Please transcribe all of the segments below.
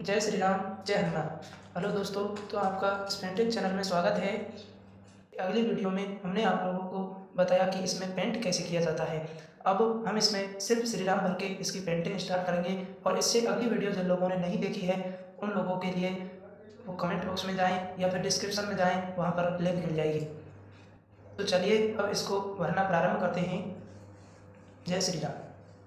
जय श्री राम, जय हनुमान। हेलो दोस्तों, तो आपका पेंटिंग चैनल में स्वागत है। अगली वीडियो में हमने आप लोगों को बताया कि इसमें पेंट कैसे किया जाता है। अब हम इसमें सिर्फ श्री राम भर के इसकी पेंटिंग स्टार्ट करेंगे और इससे अगली वीडियो जिन लोगों ने नहीं देखी है उन लोगों के लिए वो कमेंट बॉक्स में जाएं या फिर डिस्क्रिप्शन में जाएं, वहाँ पर लिंक मिल जाएगी। तो चलिए अब इसको भरना प्रारंभ करते हैं। जय श्री राम।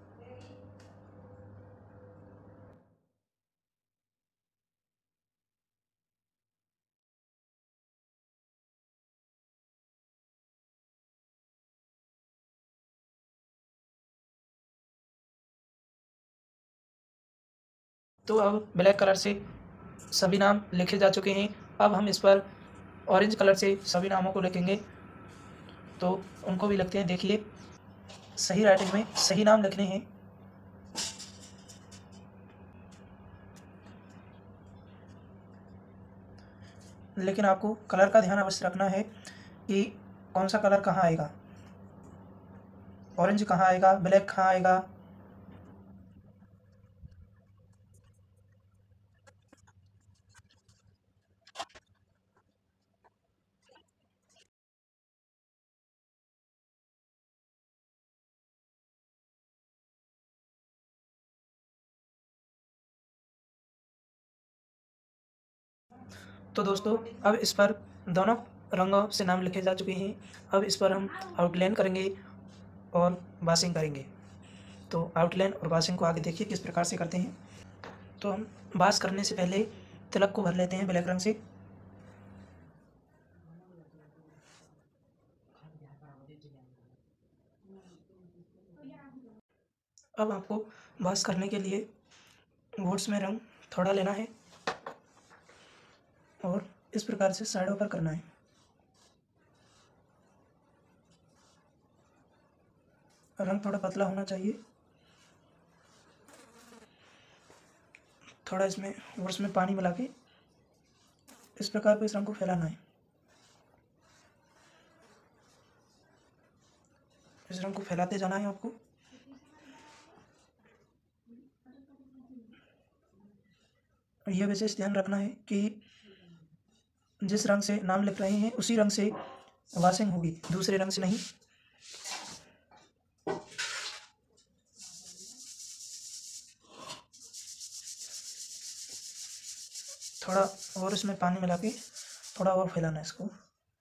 तो अब ब्लैक कलर से सभी नाम लिखे जा चुके हैं। अब हम इस पर ऑरेंज कलर से सभी नामों को लिखेंगे, तो उनको भी लिखते हैं। देखिए, सही राइटिंग में सही नाम लिखने हैं। लेकिन आपको कलर का ध्यान अवश्य रखना है कि कौन सा कलर कहाँ आएगा, ऑरेंज कहाँ आएगा, ब्लैक कहाँ आएगा। तो दोस्तों, अब इस पर दोनों रंगों से नाम लिखे जा चुके हैं। अब इस पर हम आउटलाइन करेंगे और वाशिंग करेंगे। तो आउटलाइन और वाशिंग को आगे देखिए किस प्रकार से करते हैं। तो हम वाश करने से पहले तिलक को भर लेते हैं ब्लैक रंग से। अब आपको वाश करने के लिए वोट्स में रंग थोड़ा लेना है और इस प्रकार से साइडों पर करना है। रंग थोड़ा पतला होना चाहिए। थोड़ा इसमें वोट्स में पानी मिला के इस प्रकार को इस रंग को फैलाना है। इस रंग को फैलाते जाना है आपको। यह विशेष ध्यान रखना है कि जिस रंग से नाम लिख रहे हैं उसी रंग से वाशिंग होगी, दूसरे रंग से नहीं। थोड़ा और इसमें पानी मिला के थोड़ा और फैलाना है इसको।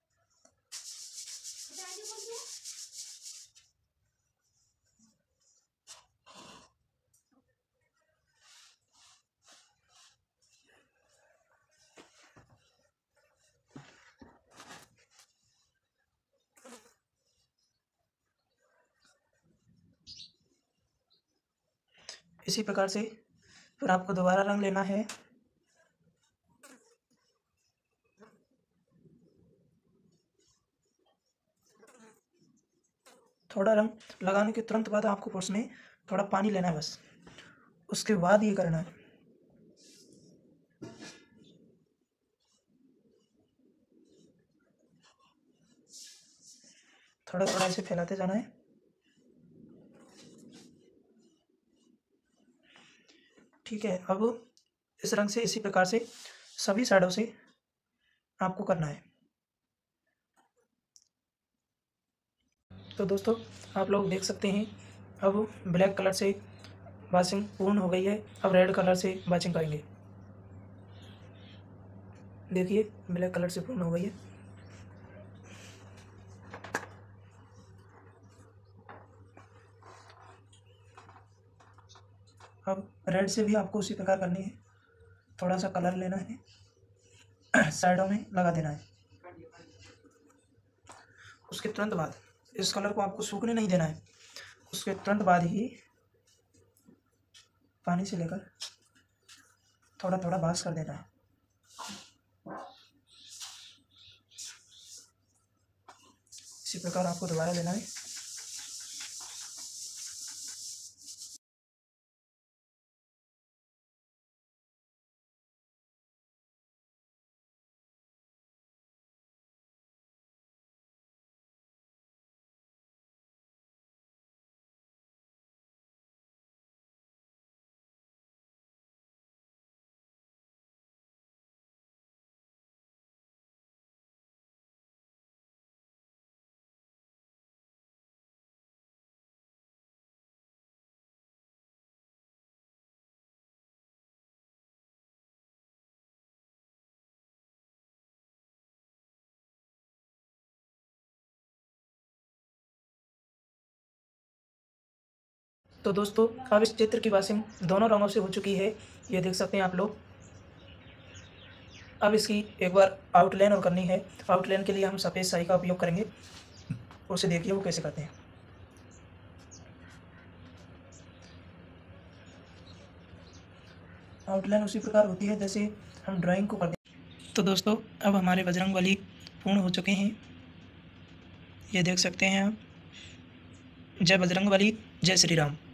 इसी प्रकार से फिर आपको दोबारा रंग लेना है। थोड़ा रंग लगाने के तुरंत बाद आपको उसमें थोड़ा पानी लेना है, बस उसके बाद ये करना है। थोड़ा थोड़ा ऐसे फैलाते जाना है। ठीक है, अब इस रंग से इसी प्रकार से सभी साइडों से आपको करना है। तो दोस्तों, आप लोग देख सकते हैं अब ब्लैक कलर से वाशिंग पूर्ण हो गई है। अब रेड कलर से वाशिंग करेंगे। देखिए, ब्लैक कलर से पूर्ण हो गई है। अब रेड से भी आपको उसी प्रकार करनी है। थोड़ा सा कलर लेना है, साइडों में लगा देना है। उसके तुरंत बाद इस कलर को आपको सूखने नहीं देना है। उसके तुरंत बाद ही पानी से लेकर थोड़ा थोड़ा वाश कर देना है। इसी प्रकार आपको दोबारा लेना है। तो दोस्तों अब इस चित्र की वाशिंग दोनों रंगों से हो चुकी है, ये देख सकते हैं आप लोग। अब इसकी एक बार आउटलाइन और करनी है। आउटलाइन के लिए हम सफ़ेद स्याही का उपयोग करेंगे, उसे देखिए वो कैसे करते हैं। आउटलाइन उसी प्रकार होती है जैसे हम ड्राइंग को करते हैं। तो दोस्तों अब हमारे बजरंगबली पूर्ण हो चुके हैं, ये देख सकते हैं आप। जय बजरंगबली, जय श्री राम।